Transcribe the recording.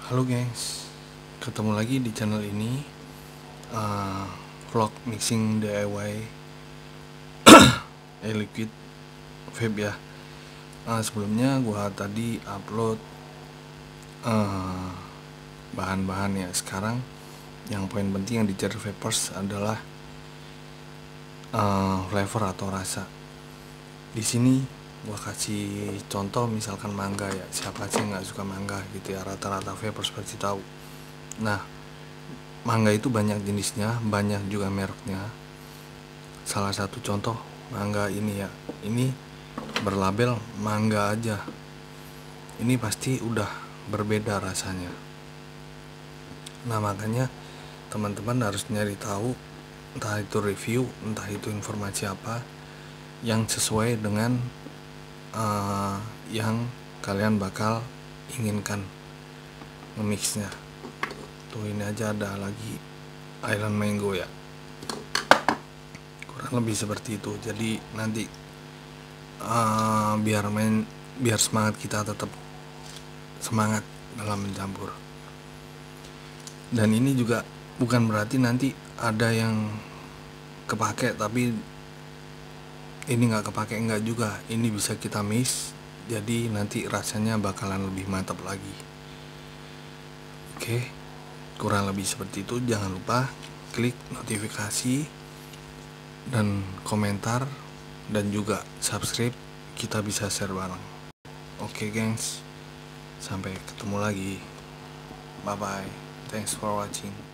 Halo gengs, ketemu lagi di channel ini, vlog mixing DIY liquid vape ya. Sebelumnya gua tadi upload bahan-bahan ya. Sekarang yang poin penting yang dicari vapers adalah flavor atau rasa. Di sini gua kasih contoh, misalkan mangga ya. Siapa sih nggak suka mangga gitu ya, rata-rata vapers pasti tahu. Nah, mangga itu banyak jenisnya, banyak juga mereknya. Salah satu contoh mangga ini ya, ini berlabel mangga aja. Ini pasti udah berbeda rasanya. Nah, makanya teman-teman harus nyari tahu, entah itu review, entah itu informasi apa yang sesuai dengan yang kalian bakal inginkan nge-mixnya. Tuh, ini aja ada lagi Island Mango ya, kurang lebih seperti itu. Jadi nanti biar semangat kita tetap semangat dalam mencampur. Dan ini juga bukan berarti nanti ada yang kepake tapi ini nggak kepake, enggak juga. Ini bisa kita mix, jadi nanti rasanya bakalan lebih mantap lagi. Oke, kurang lebih seperti itu. Jangan lupa klik notifikasi dan komentar dan juga subscribe, kita bisa share bareng. Oke gengs, sampai ketemu lagi. Bye bye, thanks for watching.